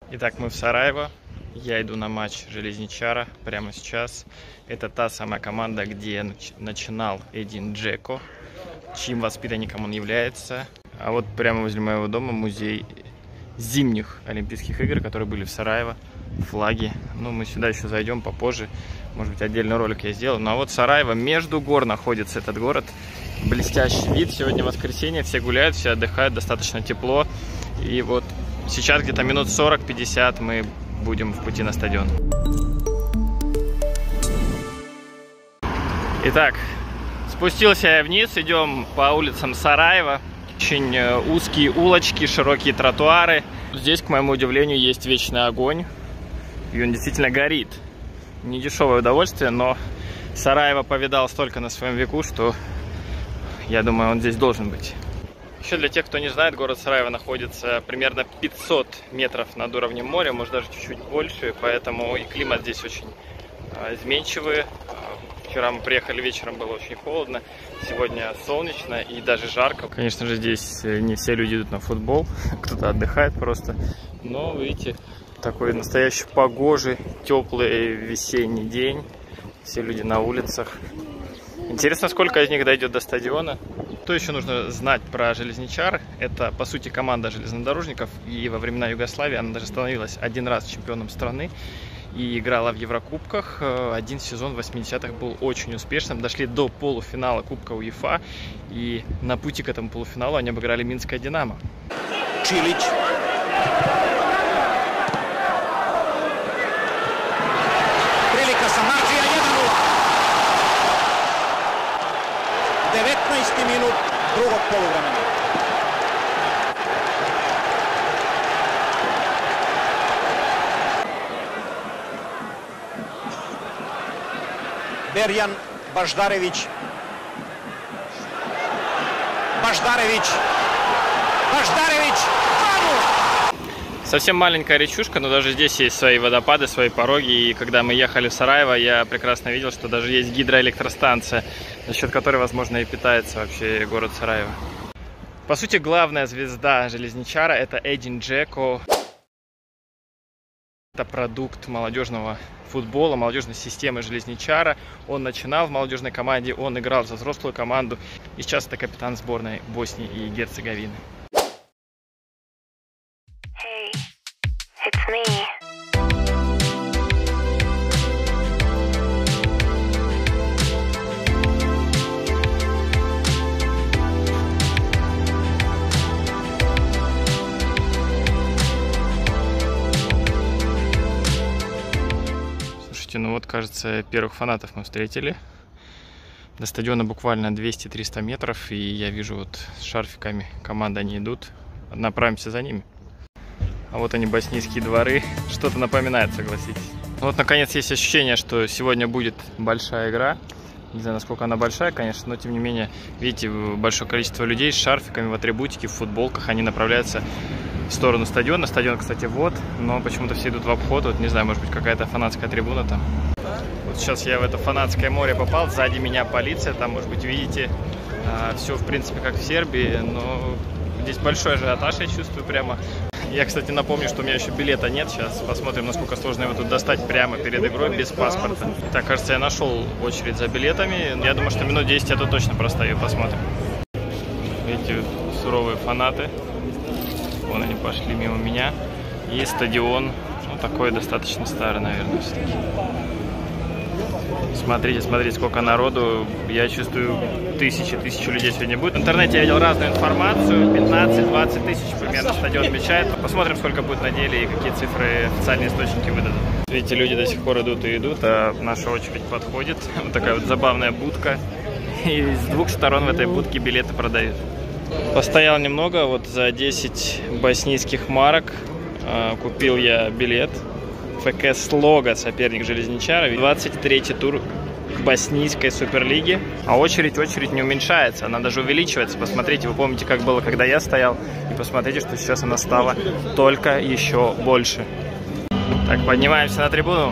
Итак, мы в Сараево. Я иду на матч Железничара прямо сейчас. Это та самая команда, где начинал Эдин Джеко, чьим воспитанником он является. А вот прямо возле моего дома музей зимних Олимпийских игр, которые были в Сараево. Флаги. Ну, мы сюда еще зайдем попозже. Может быть, отдельный ролик я сделаю. Ну, а вот Сараево, между гор находится этот город. Блестящий вид. Сегодня воскресенье, все гуляют, все отдыхают, достаточно тепло. И вот сейчас где-то минут 40-50 мы будем в пути на стадион. Итак, спустился я вниз, идем по улицам Сараева. Очень узкие улочки, широкие тротуары. Здесь, к моему удивлению, есть вечный огонь. И он действительно горит. Не дешевое удовольствие, но Сараево повидал столько на своем веку, что я думаю, он здесь должен быть. Еще для тех, кто не знает, город Сараево находится примерно 500 метров над уровнем моря, может даже чуть-чуть больше, поэтому и климат здесь очень изменчивый. Вчера мы приехали вечером, было очень холодно, сегодня солнечно и даже жарко. Конечно же, здесь не все люди идут на футбол, кто-то отдыхает просто, но видите, такой настоящий погожий, теплый весенний день, все люди на улицах. Интересно, сколько из них дойдет до стадиона. Что еще нужно знать про Железничар? Это, по сути, команда железнодорожников, и во времена Югославии она даже становилась один раз чемпионом страны и играла в Еврокубках. Один сезон в 80-х был очень успешным, дошли до полуфинала Кубка УЕФА, и на пути к этому полуфиналу они обыграли Минское Динамо. Чилич. Прилика Марфия 1:0. 19 minut drugog poluvremena. Берjan Баждаревич. Баждаревич. Совсем маленькая речушка, но даже здесь есть свои водопады, свои пороги. И когда мы ехали в Сараево, я прекрасно видел, что даже есть гидроэлектростанция, за счет которой, возможно, и питается вообще город Сараево. По сути, главная звезда Железничара — это Эдин Джеко. Это продукт молодежного футбола, молодежной системы Железничара. Он начинал в молодежной команде, он играл за взрослую команду. И сейчас это капитан сборной Боснии и Герцеговины. Hey, it's me. Слушайте, ну вот, кажется, первых фанатов мы встретили. До стадиона буквально 200-300 метров, и я вижу вот с шарфиками команды, они идут. Направимся за ними. А вот они, боснийские дворы. Что-то напоминает, согласитесь. Вот, наконец, есть ощущение, что сегодня будет большая игра. Не знаю, насколько она большая, конечно, но тем не менее, видите, большое количество людей с шарфиками в атрибутике, в футболках. Они направляются в сторону стадиона. Стадион, кстати, вот, но почему-то все идут в обход. Вот, не знаю, может быть, какая-то фанатская трибуна там. Вот сейчас я в это фанатское море попал. Сзади меня полиция. Там, может быть, видите, все, в принципе, как в Сербии, но здесь большой ажиотаж, я чувствую прямо. Я, кстати, напомню, что у меня еще билета нет. Сейчас посмотрим, насколько сложно его тут достать прямо перед игрой без паспорта. Так, кажется, я нашел очередь за билетами. Я думаю, что минут 10 я тут точно простою. Посмотрим. Видите, суровые фанаты. Вон они пошли мимо меня. И стадион. Ну, такой достаточно старый, наверное, все-таки. Смотрите, смотрите, сколько народу. Я чувствую, тысячи людей сегодня будет. В интернете я видел разную информацию. 15-20 тысяч примерно стадион обещает. Посмотрим, сколько будет на деле и какие цифры официальные источники выдадут. Видите, люди до сих пор идут и идут, а наша очередь подходит. Вот такая вот забавная будка. И с двух сторон в этой будке билеты продают. Постоял немного, вот за 10 боснийских марок купил я билет. ФК Слога, соперник Железничара. 23-й тур боснийской суперлиги. А очередь не уменьшается, она даже увеличивается. Посмотрите, вы помните, как было, когда я стоял. И посмотрите, что сейчас она стала только еще больше. Так, поднимаемся на трибуну.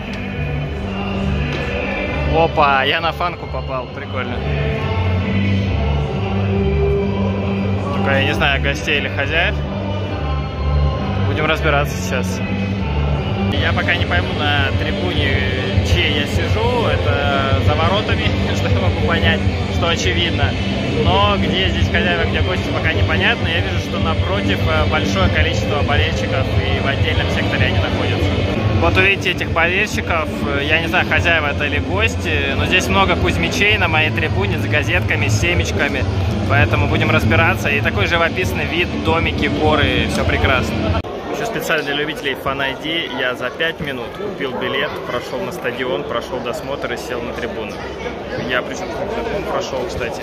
Опа, я на фанку попал, прикольно. Только я не знаю, гостей или хозяев. Будем разбираться сейчас. Я пока не пойму на трибуне, чьей я сижу. Это за воротами, что я могу понять, что очевидно. Но где здесь хозяева, где гости, пока непонятно. Я вижу, что напротив большое количество болельщиков, и в отдельном секторе они находятся. Вот увидите этих болельщиков. Я не знаю, хозяева это или гости, но здесь много кузьмичей на моей трибуне с газетками, с семечками. Поэтому будем разбираться. И такой живописный вид, домики, горы, все прекрасно. Еще специально для любителей Fan ID я за 5 минут купил билет, прошел на стадион, прошел досмотр и сел на трибуну. Я причем прошел, кстати.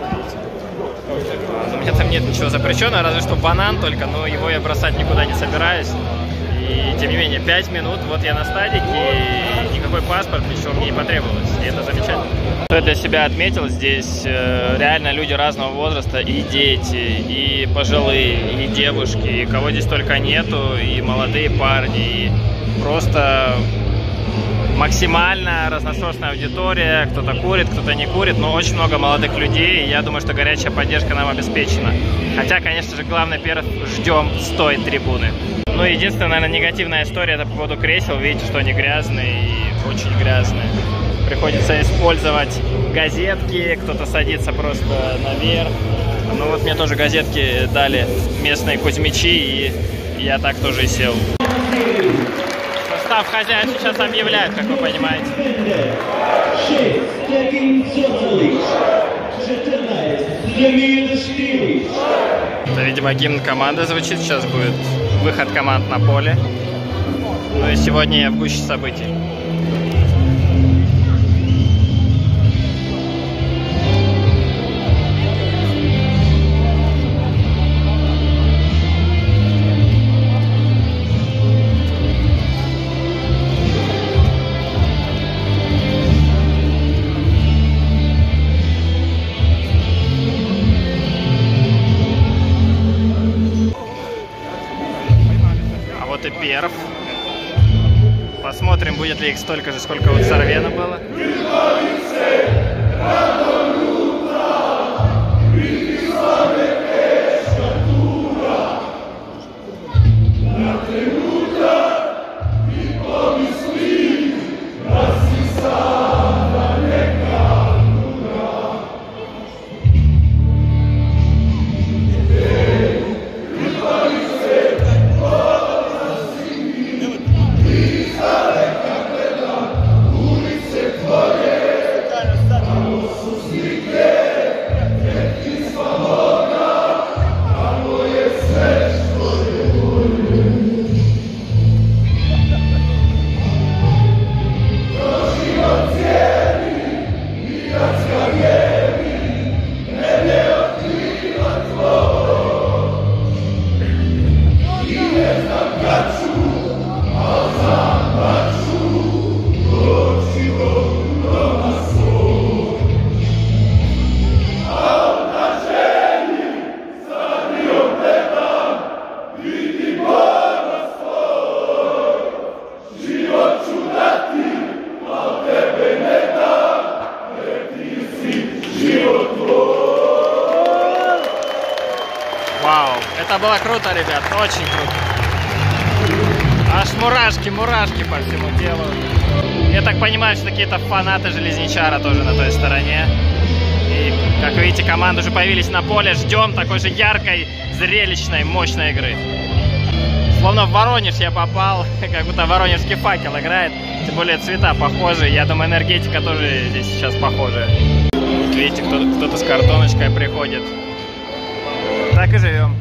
У меня там нет ничего запрещенного, разве что банан только, но его я бросать никуда не собираюсь. И тем не менее, 5 минут, вот я на стадике, и никакой паспорт, ничего мне не потребовалось. И это замечательно. Что я для себя отметил, здесь реально люди разного возраста, и дети, и пожилые, и девушки, и кого здесь только нету, и молодые парни, и просто максимально разношерстная аудитория, кто-то курит, кто-то не курит, но очень много молодых людей, и я думаю, что горячая поддержка нам обеспечена. Хотя, конечно же, главное, ждем с той трибуны. Ну, единственная, наверное, негативная история — это по поводу кресел. Видите, что они грязные и очень грязные. Приходится использовать газетки, кто-то садится просто наверх. Ну вот мне тоже газетки дали местные кузьмичи, и я так тоже и сел. Состав хозяев сейчас объявляют, как вы понимаете. Это, видимо, гимн команды звучит. Сейчас будет выход команд на поле. Ну и сегодня я в гуще событий. И перв. Посмотрим, будет ли их столько же, сколько у Сарвена было. Вау, это было круто, ребят, очень круто. Аж мурашки по всему телу. Я так понимаю, что какие-то фанаты Железничара тоже на той стороне. И, как видите, команды уже появились на поле. Ждем такой же яркой, зрелищной, мощной игры. Словно в Воронеж я попал, как будто воронежский факел играет. Тем более цвета похожи. Я думаю, энергетика тоже здесь сейчас похожая. Вот видите, кто-то с картоночкой приходит. Так и живем.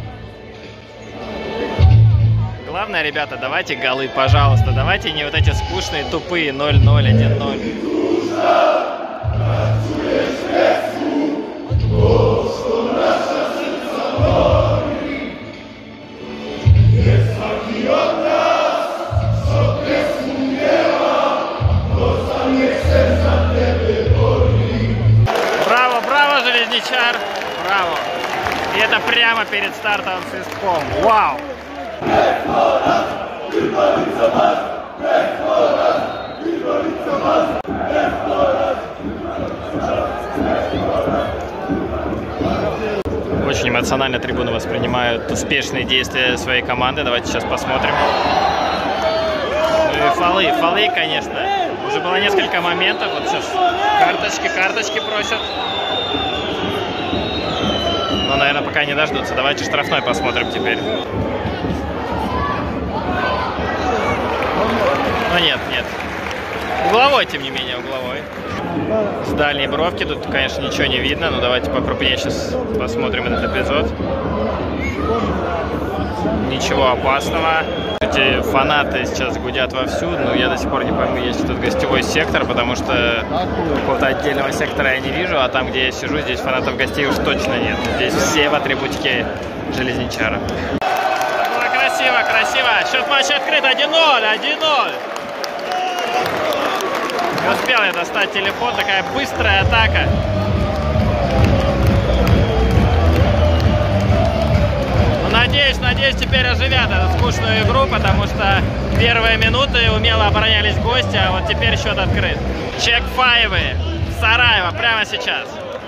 Главное, ребята, давайте голы, пожалуйста. Давайте не вот эти скучные, тупые 0-0, 1-0. Браво, браво, Железничар! Браво! И это прямо перед стартовым свистком. Вау! Очень эмоционально трибуны воспринимают успешные действия своей команды. Давайте сейчас посмотрим. Ну, фолы, конечно. Уже было несколько моментов. Вот сейчас карточки просят. Но, наверное, пока не дождутся. Давайте штрафной посмотрим теперь. Но нет. Угловой, тем не менее, угловой. С дальней бровки тут, конечно, ничего не видно. Но давайте покрупнее сейчас посмотрим этот эпизод. Ничего опасного. Эти фанаты сейчас гудят вовсю, но я до сих пор не пойму, есть тут гостевой сектор, потому что какого-то отдельного сектора я не вижу, а там, где я сижу, здесь фанатов гостей уж точно нет. Здесь все в атрибутике Железничара. Было красиво. Счет матча открыт. 1-0. Не успел я достать телефон. Такая быстрая атака. Надеюсь, теперь оживят эту скучную игру, потому что первые минуты умело оборонялись гости, а вот теперь счет открыт. Чек-файвы в Сараево прямо сейчас.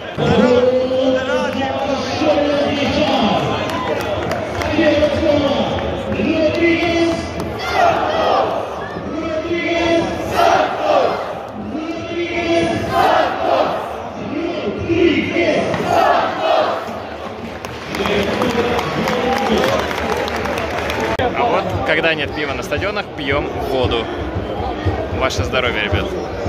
А вот, когда нет пива на стадионах, пьем воду. Ваше здоровье, ребят.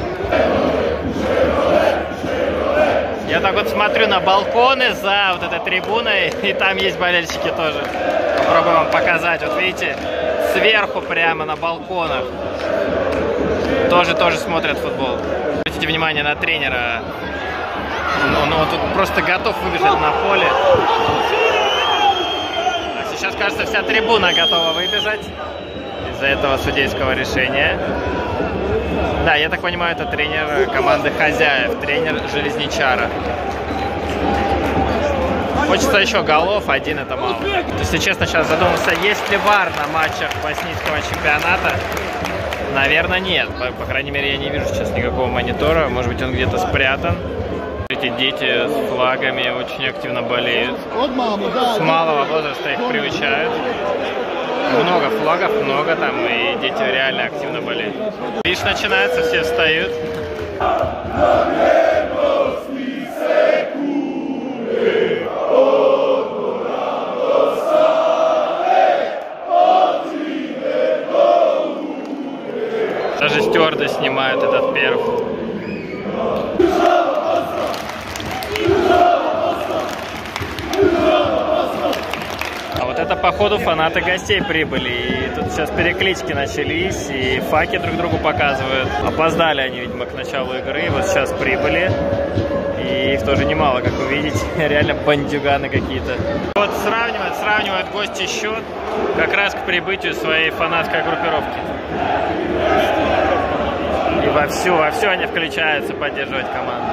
Я так вот смотрю на балконы за вот этой трибуной, и там есть болельщики тоже. Попробую вам показать. Вот видите, сверху прямо на балконах тоже смотрят футбол. Обратите внимание на тренера. Он тут просто готов выбежать на поле. Сейчас, кажется, вся трибуна готова выбежать из-за этого судейского решения. Да, я так понимаю, это тренер команды хозяев, тренер Железничара. Хочется еще голов, один это мало. Если честно, сейчас задумался, есть ли ВАР на матчах боснийского чемпионата. Наверное, нет. По крайней мере, я не вижу сейчас никакого монитора. Может быть, он где-то спрятан. Эти дети с флагами очень активно болеют. С малого возраста их приучают. Много флагов, много там, и дети реально активно болеют. Видишь, начинается, все встают. Даже стюарды снимают этот перв. Это, походу, фанаты гостей прибыли. И тут сейчас переклички начались, и факи друг другу показывают. Опоздали они, видимо, к началу игры. Вот сейчас прибыли. И их тоже немало, как вы видите. Реально бандюганы какие-то. Вот сравнивают гости счет как раз к прибытию своей фанатской группировки. И вовсю они включаются поддерживать команду.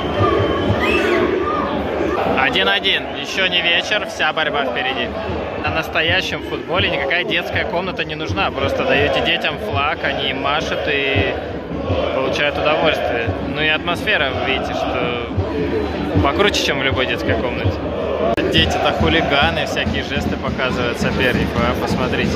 1-1. Еще не вечер, вся борьба впереди. На настоящем футболе никакая детская комната не нужна. Просто даете детям флаг, они им машут и получают удовольствие. Ну и атмосфера, вы видите, что покруче, чем в любой детской комнате. Дети-то хулиганы, всякие жесты показывают сопернику, а посмотрите.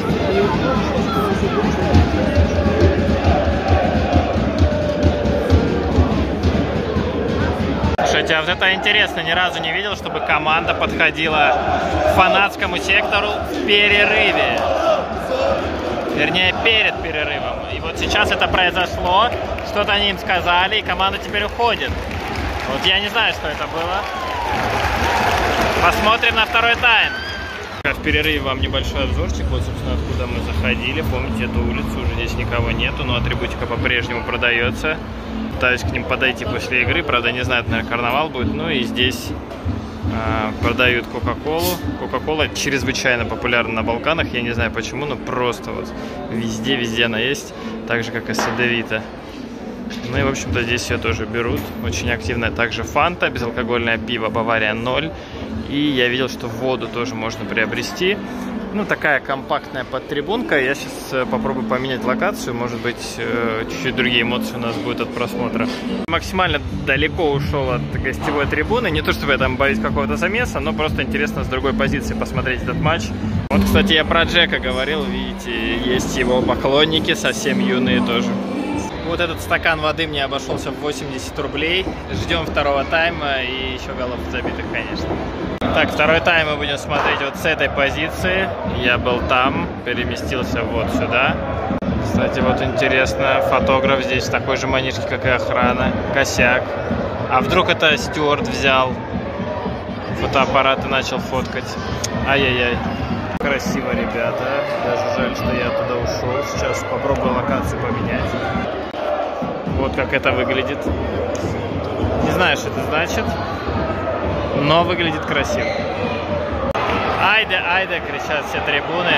Слушайте, а вот это интересно, ни разу не видел, чтобы команда подходила к фанатскому сектору в перерыве. Вернее, перед перерывом. И вот сейчас это произошло, что-то они им сказали, и команда теперь уходит. Вот я не знаю, что это было. Посмотрим на второй тайм. В перерыве вам небольшой обзорчик. Вот, собственно, откуда мы заходили. Помните эту улицу, уже здесь никого нету, но атрибутика по-прежнему продается. Пытаюсь к ним подойти после игры, правда, не знаю, наверное, карнавал будет. Ну и здесь продают Кока-Колу. Кока-Кола чрезвычайно популярна на Балканах, я не знаю почему, но просто вот везде она есть, так же, как и Садовита. Ну и, в общем-то, здесь ее тоже берут. Очень активная также Фанта, безалкогольное пиво Бавария 0. И я видел, что воду тоже можно приобрести. Ну, такая компактная подтрибунка. Я сейчас попробую поменять локацию. Может быть, чуть-чуть другие эмоции у нас будут от просмотра. Максимально далеко ушел от гостевой трибуны. Не то, чтобы я там боюсь какого-то замеса, но просто интересно с другой позиции посмотреть этот матч. Вот, кстати, я про Джека говорил. Видите, есть его поклонники, совсем юные тоже. Вот этот стакан воды мне обошелся в 80 рублей. Ждем второго тайма и еще голов забитых, конечно. Так, второй тайм мы будем смотреть вот с этой позиции. Я был там, переместился вот сюда. Кстати, вот интересно, фотограф здесь в такой же манишке, как и охрана. Косяк. А вдруг это стюард взял фотоаппарат и начал фоткать? Ай-яй-яй. Красиво, ребята. Даже жаль, что я туда ушел. Сейчас попробую локацию поменять. Вот как это выглядит. Не знаю, что это значит, но выглядит красиво. Айде, айде, кричат все трибуны.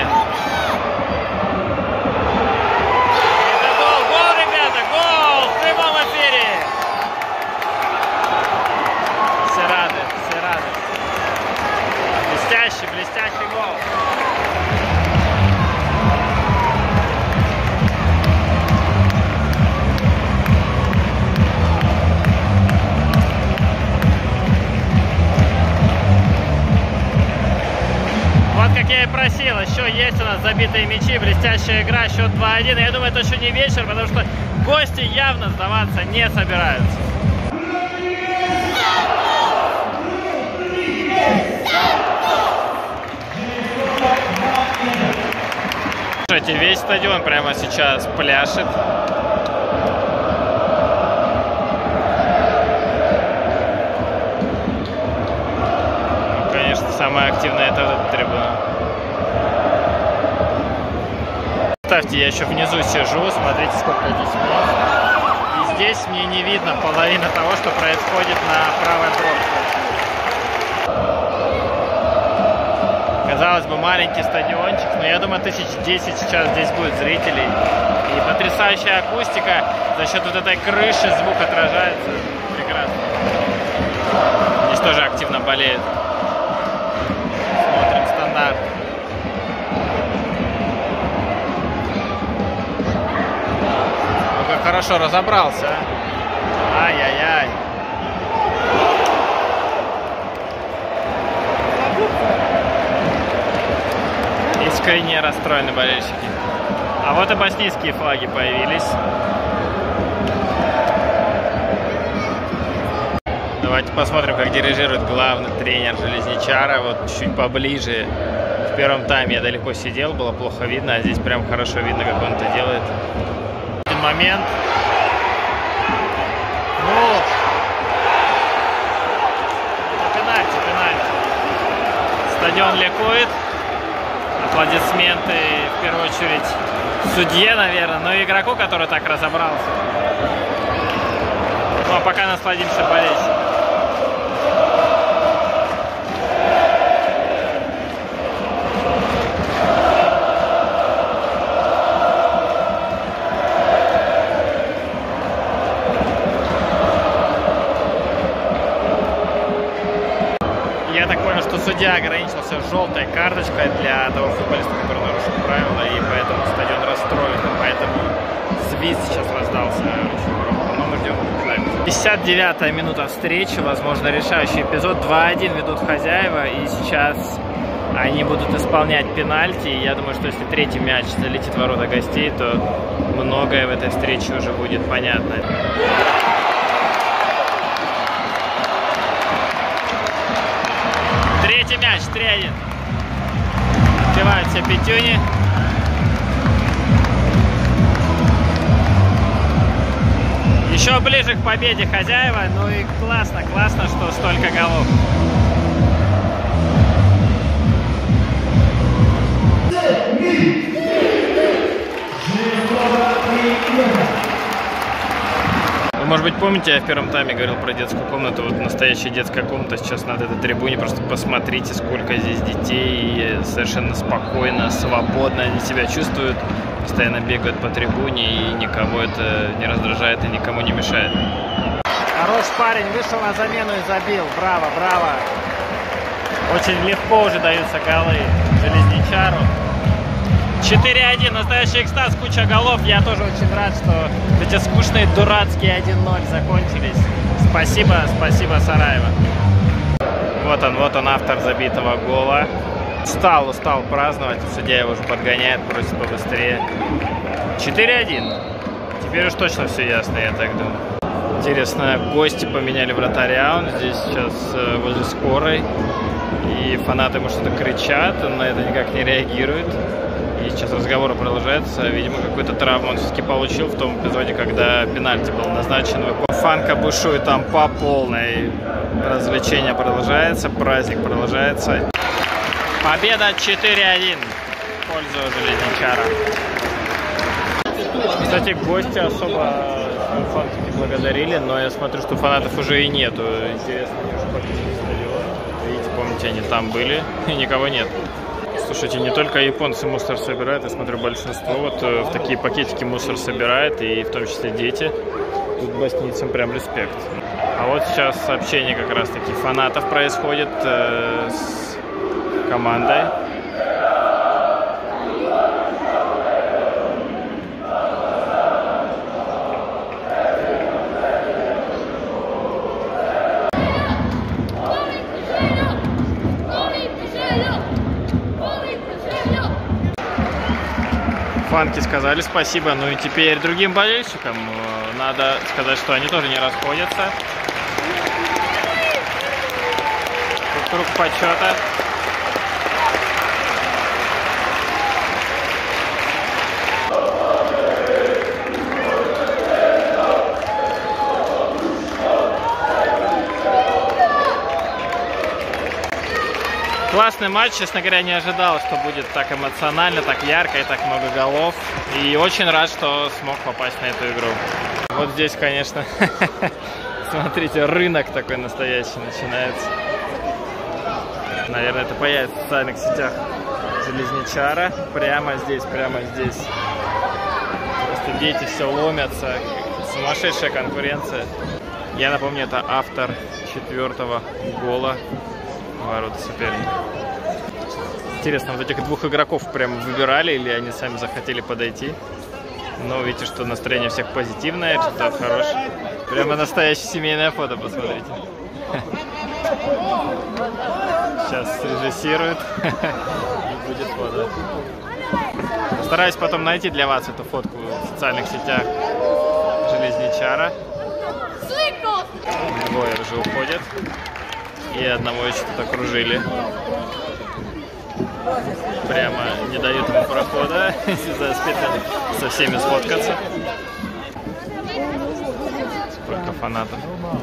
Это гол, гол, ребята, гол в прямом эфире. Все рады, все рады. Блестящий, блестящий гол. Как я и просил, еще есть у нас забитые мячи, блестящая игра, счет 2-1. Я думаю, это еще не вечер, потому что гости явно сдаваться не собираются. Слушайте, весь стадион прямо сейчас пляшет. Самая активная это вот эта трибуна. Ставьте, я еще внизу сижу, смотрите, сколько здесь мест. И здесь мне не видно половина того, что происходит на правой бровке. Казалось бы, маленький стадиончик, но я думаю, 1010 сейчас здесь будет зрителей. И потрясающая акустика, за счет вот этой крыши звук отражается. Прекрасно. Здесь тоже активно болеет. Смотрим стандарт. Ну, как хорошо разобрался. Ай-яй-яй. Искренне расстроены болельщики. А вот и боснийские флаги появились. Давайте посмотрим, как дирижирует главный тренер Железничара. Вот чуть поближе. В первом тайме я далеко сидел, было плохо видно, а здесь прям хорошо видно, как он это делает. Один момент. Ну, пенальти, пенальти. Стадион ликует. Аплодисменты в первую очередь судье, наверное, но и игроку, который так разобрался. Ну а пока насладимся болельщиками. Я так понял, что судья ограничился желтой карточкой для того футболиста, который нарушил правила, и поэтому стадион расстроен, поэтому свист сейчас раздался очень громко. Но мы ждем. 59-я минута встречи, возможно, решающий эпизод. 2-1 ведут хозяева, и сейчас они будут исполнять пенальти. И я думаю, что если третий мяч залетит в ворота гостей, то многое в этой встрече уже будет понятно. Третий мяч, 3-1. Отбивают все пятюни. Еще ближе к победе хозяева. Ну и классно, классно, что столько голов. Вы, может быть, помните, я в первом тайме говорил про детскую комнату. Вот настоящая детская комната сейчас на этой трибуне. Просто посмотрите, сколько здесь детей. И совершенно спокойно, свободно они себя чувствуют. Постоянно бегают по трибуне, и никого это не раздражает и никому не мешает. Хороший парень, вышел на замену и забил. Браво, браво. Очень легко уже даются голы Железничару. 4-1, настоящий экстаз, куча голов. Я тоже очень рад, что эти скучные дурацкие 1-0 закончились. Спасибо, Сараево. Вот он, автор забитого гола. Устал праздновать, судья его уже подгоняет, просит побыстрее. 4-1. Теперь уж точно все ясно, я так думаю. Интересно, гости поменяли вратаря, он здесь сейчас возле скорой. И фанаты ему что-то кричат, он на это никак не реагирует. И сейчас разговор продолжается. Видимо, какую-то травму он все-таки получил в том эпизоде, когда пенальти был назначен. Фанка бушует там по полной. Развлечение продолжается, праздник продолжается. Победа 4-1 в пользу Железничара. Кстати, гости особо фанатики благодарили, но я смотрю, что фанатов уже и нету. Интересно, они уже покинули стадион. Видите, помните, они там были, и никого нет. Слушайте, не только японцы мусор собирают, я смотрю, большинство вот в такие пакетики мусор собирает, и в том числе дети. Тут боснийцам прям респект. А вот сейчас сообщение как раз-таки фанатов происходит с командой. Фанки сказали спасибо, ну и теперь другим болельщикам надо сказать, что они тоже не расходятся. Тут круг почета. Классный матч, честно говоря, не ожидал, что будет так эмоционально, так ярко и так много голов. И очень рад, что смог попасть на эту игру. Вот здесь, конечно, смотрите, рынок такой настоящий начинается. Наверное, это появится в социальных сетях Железничара. Прямо здесь, прямо здесь. Просто дети все ломятся. Сумасшедшая конкуренция. Я напомню, это автор 4-го гола ворота соперника. Интересно, вот этих двух игроков прям выбирали или они сами захотели подойти? Но видите, что настроение всех позитивное, результат хороший. Прямо настоящее семейное фото, посмотрите. Сейчас срежиссируют и будет фото. Постараюсь потом найти для вас эту фотку в социальных сетях Железничара. Двое уже уходят. И одного еще тут окружили. Прямо не дают ему прохода, за спиной со всеми сфоткаться. Сколько фанатов.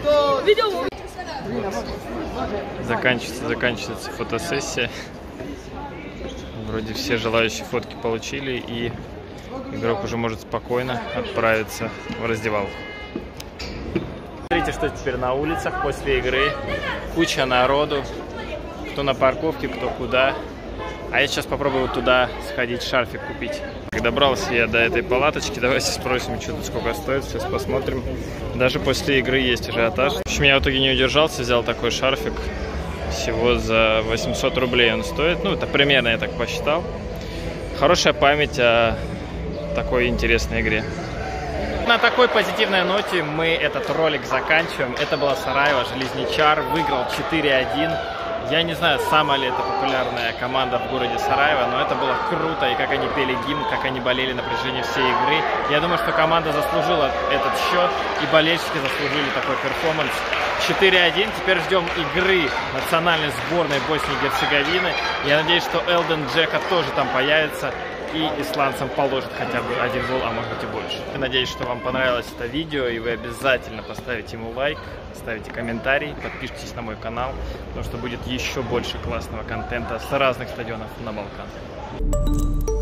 Заканчивается фотосессия. Вроде все желающие фотки получили, и игрок уже может спокойно отправиться в раздевалку. Смотрите, что теперь на улицах после игры. Куча народу. Кто на парковке, кто куда. А я сейчас попробую вот туда сходить, шарфик купить. Добрался я до этой палаточки. Давайте спросим, что тут сколько стоит. Сейчас посмотрим. Даже после игры есть ажиотаж. В общем, я в итоге не удержался, взял такой шарфик. Всего за 800 рублей он стоит. Ну, это примерно я так посчитал. Хорошая память о такой интересной игре. На такой позитивной ноте мы этот ролик заканчиваем. Это была Сараево, Железничар выиграл 4-1. Я не знаю, самая ли это популярная команда в городе Сараево, но это было круто. И как они пели гимн, как они болели на протяжении всей игры. Я думаю, что команда заслужила этот счет, и болельщики заслужили такой перформанс. 4-1. Теперь ждем игры национальной сборной Боснии и Герцеговины. Я надеюсь, что Элден Джека тоже там появится и исландцам положит хотя бы один гол, а может быть и больше. Я надеюсь, что вам понравилось это видео, и вы обязательно поставите ему лайк, ставите комментарий, подпишитесь на мой канал, потому что будет еще больше классного контента с разных стадионов на Балканах.